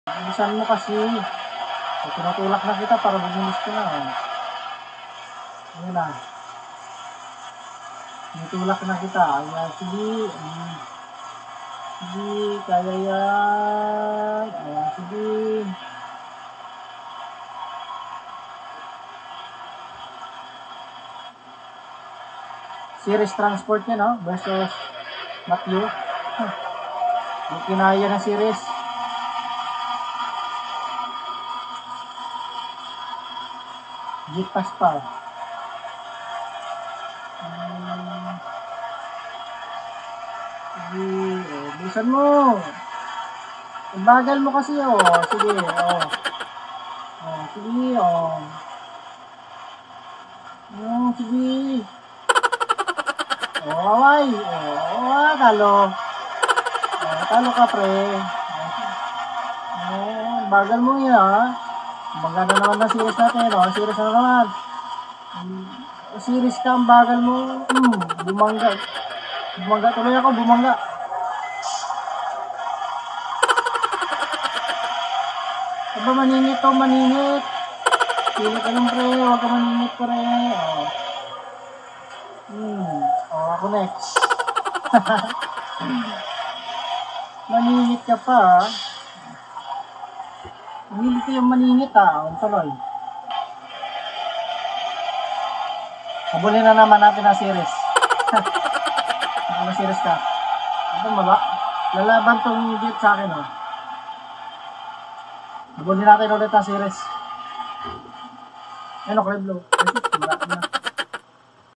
Bilisan mo kasi. Tinutulak na kita para bumilis ka na. Ayan na. Tinutulak na kita. Ayan, sige. Sige, kaya yan. Ayan, sige. Series transport niya, no? Versus Matthew. Yung kinaya na series. G-Pass pa. Sige, bilisan mo. Ang bagal mo kasi, Sige, sige, sige. Away. Talo. Talo ka, pre. Bagal mo yan, ha? Maganda naman na series natin, Series na naman. Series ka, ang bagal mo. Bumangga. Tuloy ako, bumangga. Aba, maningit to, maningit. Pili ka lang, pre. Huwag ka maningit, pre. Ako next. Maningit ka pa, ha? Maningit ka yung maningit, ha? Ang tuloy. Habulin na naman natin ang series. Ano series ka? Ito maba? Lalaban tong date sa akin, Habulin natin ulit ang series. Ano, Club Blue? Wala na.